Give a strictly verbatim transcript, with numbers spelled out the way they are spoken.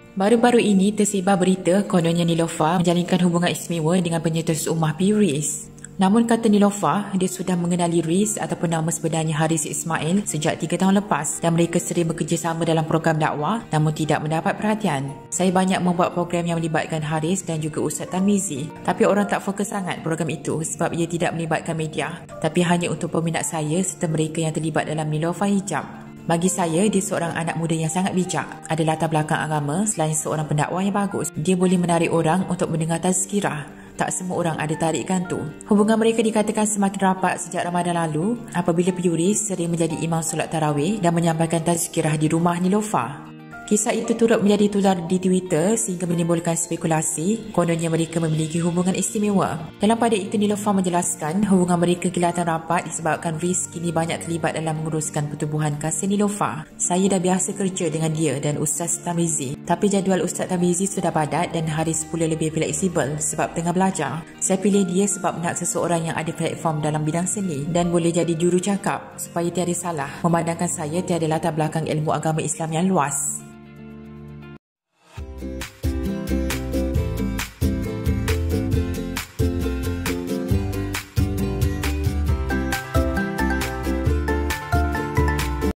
Baru-baru ini tersebar berita kononnya Niloufar menjalinkan hubungan istimewa dengan penyetus Ummah P. Riz. Namun kata Niloufar, dia sudah mengenali Riz ataupun nama sebenarnya Haris Ismail sejak tiga tahun lepas dan mereka sering bekerjasama dalam program dakwah namun tidak mendapat perhatian. Saya banyak membuat program yang melibatkan Haris dan juga Ustaz Tarmizi, tapi orang tak fokus sangat program itu sebab ia tidak melibatkan media, tapi hanya untuk peminat saya serta mereka yang terlibat dalam Niloufar Hijab. Bagi saya, dia seorang anak muda yang sangat bijak. Ada latar belakang agama selain seorang pendakwah yang bagus. Dia boleh menarik orang untuk mendengar tazkirah. Tak semua orang ada tarikan tu. Hubungan mereka dikatakan semakin rapat sejak Ramadan lalu apabila P. Riz sering menjadi imam solat tarawih dan menyampaikan tazkirah di rumah Niloufar. Kisah itu turut menjadi tular di Twitter sehingga menimbulkan spekulasi kononnya mereka memiliki hubungan istimewa. Dalam pada itu, Niloufar menjelaskan hubungan mereka kelihatan rapat disebabkan Riz kini banyak terlibat dalam menguruskan pertubuhan kasih Niloufar. Saya dah biasa kerja dengan dia dan Ustaz Tarmizi, tapi jadual Ustaz Tarmizi sudah padat dan Haris pula lebih fleksibel sebab tengah belajar. Saya pilih dia sebab nak seseorang yang ada platform dalam bidang seni dan boleh jadi juru cakap supaya tiada salah memandangkan saya tiada latar belakang ilmu agama Islam yang luas.